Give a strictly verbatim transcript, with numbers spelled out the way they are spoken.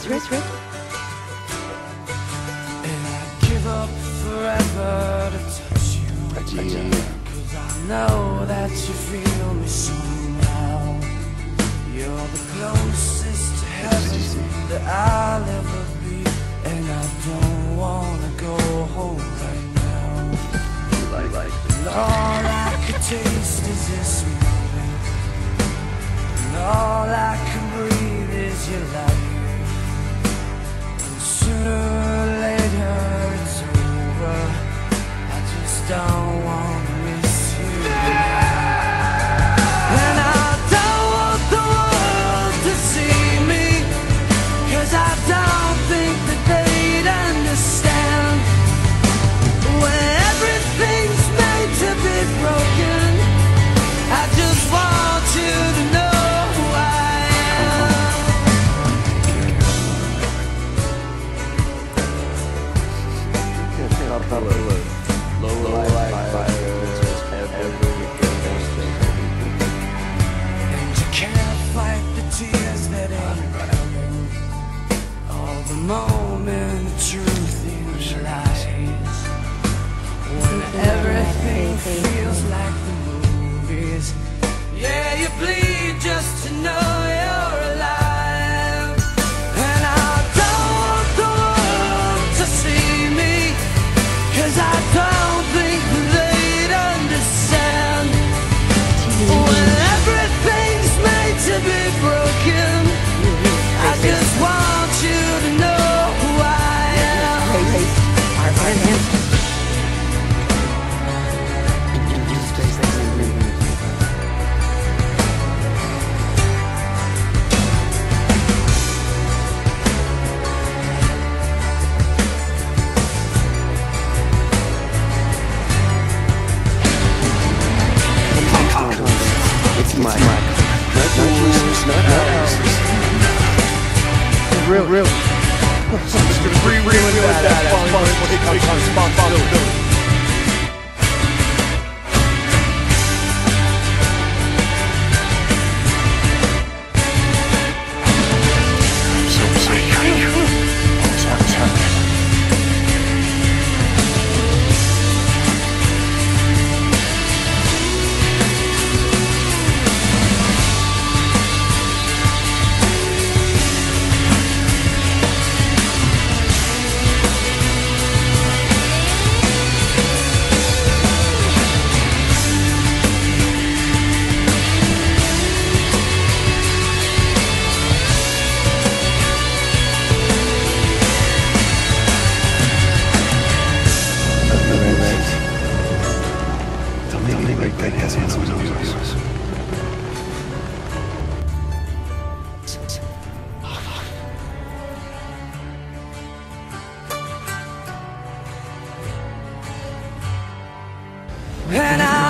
Chris, Chris, Chris. And I'd give up forever to touch you, cause I know that you feel me somehow. You're the closest to heaven that I'll ever be, and I don't wanna go home right now. Like, like, and all I could taste is this moment, and all I can breathe is your light. And sooner or later it's over, I just don't wanna miss you. And I don't want the world to see me, cause I don't think that they'd understand. When everything's made to be broken, I just want you to know who I am. Low life fire, and you can't fight the tears that ain't coming. All the moment of truth in your eyes. When everything feels like the movies, yeah, you bleed just to know you're alive. And I don't want the world to see me, cause I don't think they'd understand. When everything's made to be broken, I just want you to know who I am. Our friend. it's my, my, not yours, not ours. Real, real. Just gonna agree with that. That's responsibility. And I